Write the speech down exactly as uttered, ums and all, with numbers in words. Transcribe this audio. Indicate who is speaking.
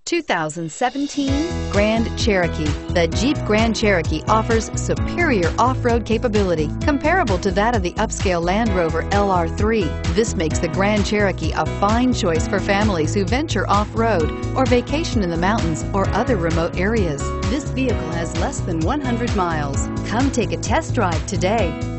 Speaker 1: two thousand seventeen Grand Cherokee. The Jeep Grand Cherokee offers superior off-road capability comparable to that of the upscale Land Rover L R three. This makes the Grand Cherokee a fine choice for families who venture off-road or vacation in the mountains or other remote areas. This vehicle has less than one hundred miles. Come take a test drive today.